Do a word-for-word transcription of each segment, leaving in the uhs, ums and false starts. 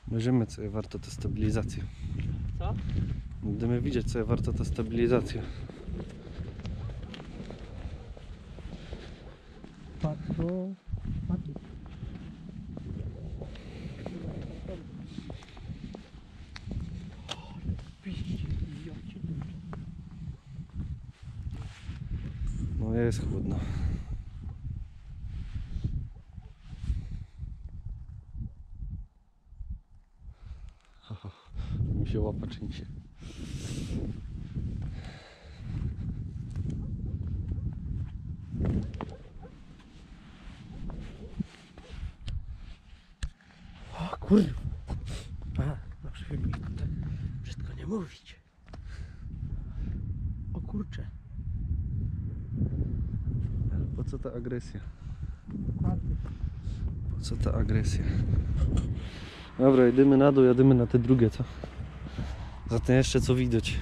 Mierzymy, co je warto tę stabilizację. Co? Będziemy widzieć, co je warto tę stabilizację. Patrz, no. Patrz. No jest chłodno. Mi się łapa trzęsie. O kurwa. A, no przyjemnie tak brzydko nie mówić. O kurcze. Po co ta agresja? Dokładnie. Po co ta agresja? Dobra, jedziemy na dół, jadymy na te drugie, co? Zatem jeszcze co widać.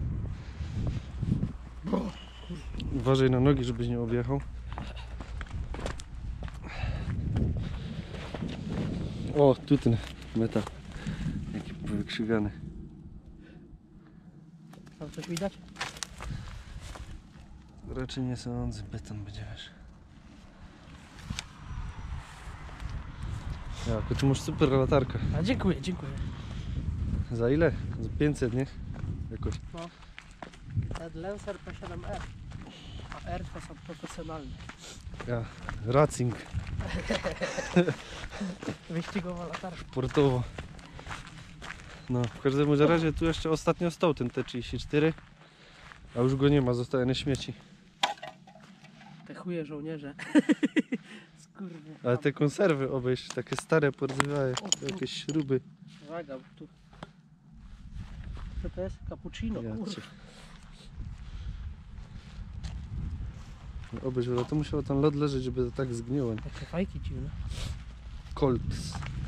Uważaj na nogi, żebyś nie objechał. O, tu ten metal. Jaki wykrzywiany. Tam coś widać? Raczej nie sądzę, beton będzie, wiesz. Ja, czy masz super latarkę. A dziękuję, dziękuję. Za ile? Za pięćset, nie? Jakoś. No. Ten Lancer P siedem R. A R to są profesjonalne. Ja, Racing, Wyścigowa latarka. portowo. No, w każdym razie tu jeszcze ostatnio stał ten T trzydzieści cztery. A już go nie ma, zostaje na śmieci. Te chuje żołnierze. Skurwy. Ale te konserwy obejść, takie stare, porzywaje, jakieś śruby. Uwaga, bo tu. Co to jest? Cappuccino, Ja kurwa. cię. Obejść, ale to musiało tam lód leżeć, żeby to tak zgniło. Takie fajki dziwne. Colts.